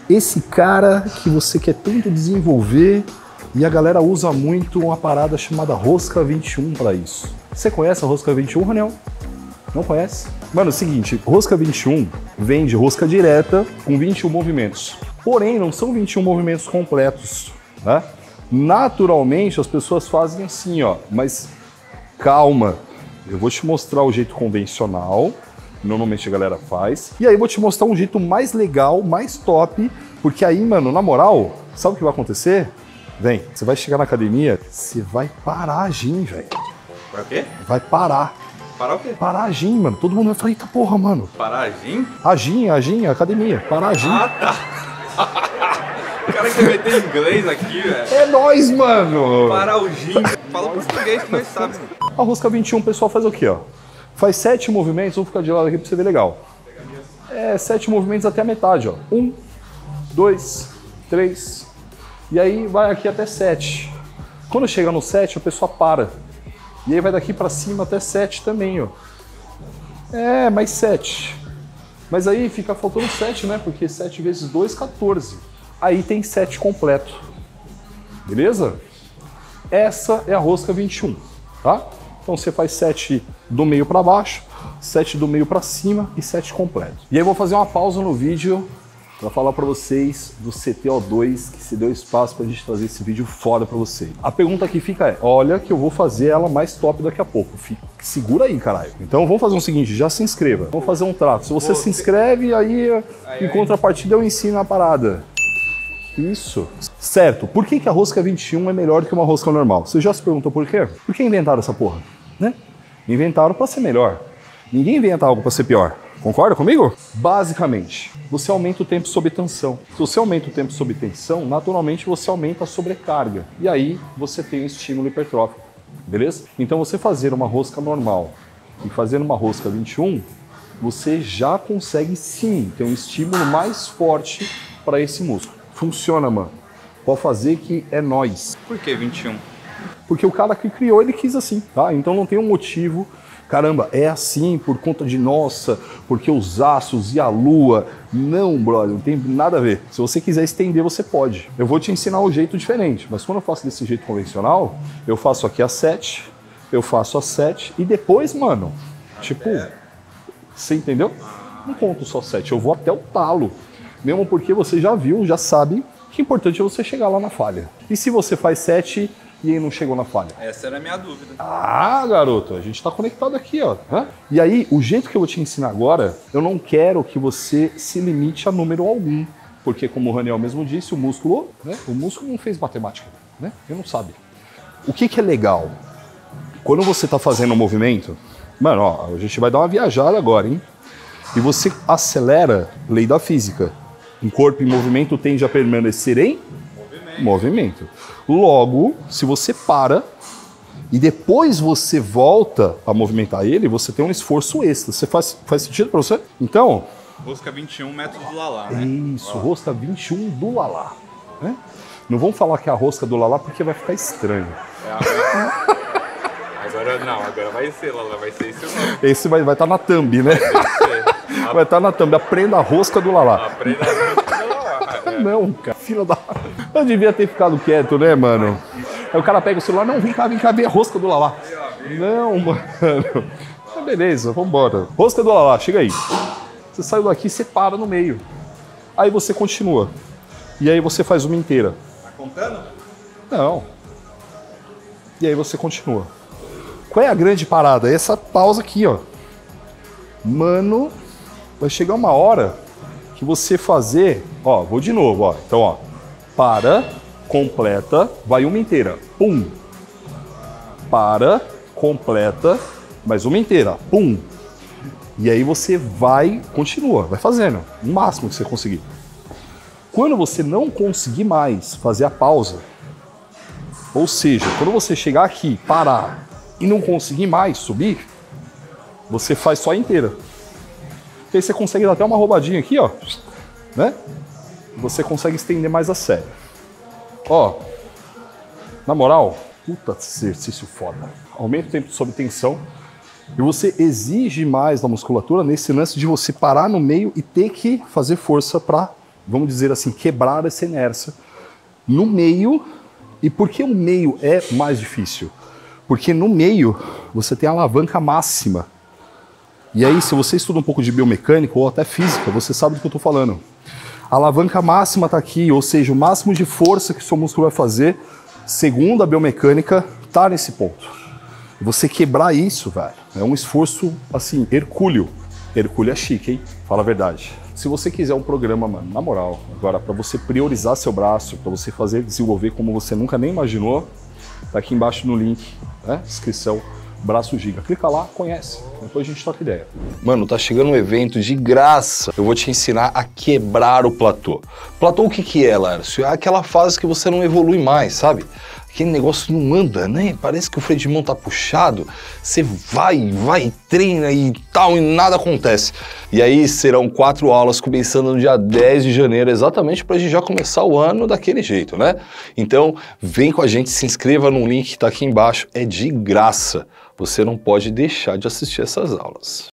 esse cara que você quer tanto desenvolver e a galera usa muito uma parada chamada Rosca 21 para isso. Você conhece a Rosca 21, Raniel? Não conhece? Mano, é o seguinte, Rosca 21 vem de rosca direta com 21 movimentos. Porém, não são 21 movimentos completos, né? Naturalmente, as pessoas fazem assim, ó, mas calma. Eu vou te mostrar o jeito convencional, normalmente a galera faz, e aí eu vou te mostrar um jeito mais legal, mais top, porque aí, mano, na moral, sabe o que vai acontecer? Vem, você vai chegar na academia, você vai parar a gym, velho. Vai o quê? Vai parar. Parar o quê? Parar a gym, mano. Todo mundo vai falar, eita porra, mano. Parar a gym? A gym, a academia. Parar a gym. Ah, tá. O cara quer meter inglês aqui, velho. É nóis, mano. Parar o gym. Fala português que nós sabemos. A Rosca 21, o pessoal faz o quê, ó? Faz 7 movimentos, vou ficar de lado aqui pra você ver legal. 7 movimentos até a metade, ó. 1, 2, 3. E aí vai aqui até 7. Quando chega no 7, a pessoa para. E aí vai daqui pra cima até 7 também, ó. Mais 7. Mas aí fica faltando 7, né? Porque 7 vezes 2, 14. Aí tem 7 completo. Beleza? Essa é a Rosca 21, tá? Então você faz 7 do meio pra baixo, 7 do meio pra cima e 7 completo. E aí eu vou fazer uma pausa no vídeo para falar para vocês do CTO2, que se deu espaço para a gente trazer esse vídeo foda para vocês. A pergunta que fica é, olha que eu vou fazer ela mais top daqui a pouco. Segura aí, caralho. Então vamos fazer o seguinte, já se inscreva. Vamos fazer um trato. Se você se inscreve, aí em contrapartida eu ensino a parada. Isso. Certo. Por que a Rosca 21 é melhor do que uma rosca normal? Você já se perguntou por quê? Por que inventaram essa porra? Né? Inventaram para ser melhor. Ninguém inventa algo para ser pior. Concorda comigo? Basicamente, você aumenta o tempo sob tensão. Se você aumenta o tempo sob tensão, naturalmente você aumenta a sobrecarga. E aí você tem um estímulo hipertrófico. Beleza? Então você fazer uma rosca normal e fazer uma rosca 21, você já consegue sim ter um estímulo mais forte para esse músculo. Funciona, mano. Pode fazer que é nóis. Por que 21? Porque o cara que criou, ele quis assim, tá? Então não tem um motivo, caramba, é assim por conta de nossa, porque os astros e a lua. Não, brother, não tem nada a ver. Se você quiser estender, você pode. Eu vou te ensinar um jeito diferente, mas quando eu faço desse jeito convencional, eu faço aqui a 7, eu faço a 7 e depois, mano, tipo, você entendeu? Não conto só 7, eu vou até o talo. Mesmo porque você já viu, já sabe que o importante é você chegar lá na falha. E se você faz 7 e aí não chegou na falha? Essa era a minha dúvida. Ah, garoto, a gente tá conectado aqui, ó. E aí, o jeito que eu vou te ensinar agora, eu não quero que você se limite a número algum. Porque, como o Raniel mesmo disse, o músculo não fez matemática, né? Ele não sabe. O que é legal? Quando você tá fazendo um movimento, mano, ó, a gente vai dar uma viajada agora, hein? E você acelera a lei da física. Um corpo em movimento tende a permanecer em movimento. Logo, se você para e depois você volta a movimentar ele, você tem um esforço extra. Faz sentido para você? Então... Rosca 21, método do Lalá, né? Isso, Rosca 21 do Lalá. Né? Não vamos falar que é a rosca do Lalá porque vai ficar estranho. Agora vai ser, Lalá, vai ser esse o nome. Esse vai estar na thumb, né? Vai estar na thumb. Aprenda a rosca do Lalá. Aprenda a rosca do Lalá. Não, cara, filha da... Eu devia ter ficado quieto, né, mano? Aí o cara pega o celular, não, vem cá ver a rosca do Lalá. Não, mano. Mas beleza, vambora. Rosca do Lalá, chega aí. Você saiu daqui, você para no meio. Aí você continua. E aí você faz uma inteira. Tá contando? Não. E aí você continua. Qual é a grande parada? Essa pausa aqui, ó. Mano, vai chegar uma hora que você fazer... Ó, vou de novo, ó. Então, ó. Para, completa, vai uma inteira. Pum. Para, completa, mais uma inteira. Pum. E aí você continua, vai fazendo. O máximo que você conseguir. Quando você não conseguir mais fazer a pausa, ou seja, quando você chegar aqui, parar e não conseguir mais subir, você faz só a inteira. Porque aí você consegue dar até uma roubadinha aqui, ó, né? Você consegue estender mais a sério. Ó, na moral, puta exercício foda. Aumenta o tempo sob tensão e você exige mais da musculatura nesse lance de você parar no meio e ter que fazer força para vamos dizer assim, quebrar essa inércia no meio. E por que o meio é mais difícil? Porque no meio você tem a alavanca máxima. E aí, se você estuda um pouco de biomecânica ou até física, você sabe do que eu estou falando. A alavanca máxima está aqui, ou seja, o máximo de força que o seu músculo vai fazer, segundo a biomecânica, está nesse ponto. Você quebrar isso, velho, é um esforço, assim, hercúleo. Hercúleo é chique, hein? Fala a verdade. Se você quiser um programa, mano, na moral, agora, para você priorizar seu braço, para você fazer desenvolver como você nunca nem imaginou, tá aqui embaixo no link, né? Descrição. Braço Giga. Clica lá, conhece. Depois a gente troca ideia. Mano, tá chegando um evento de graça. Eu vou te ensinar a quebrar o platô. Platô o que é, Lárcio? É aquela fase que você não evolui mais, sabe? Aquele negócio não anda, né? Parece que o freio de mão tá puxado. Você vai, treina e tal, e nada acontece. E aí serão 4 aulas começando no dia 10 de janeiro, exatamente pra gente já começar o ano daquele jeito, né? Então, vem com a gente, se inscreva no link que tá aqui embaixo. É de graça. Você não pode deixar de assistir essas aulas.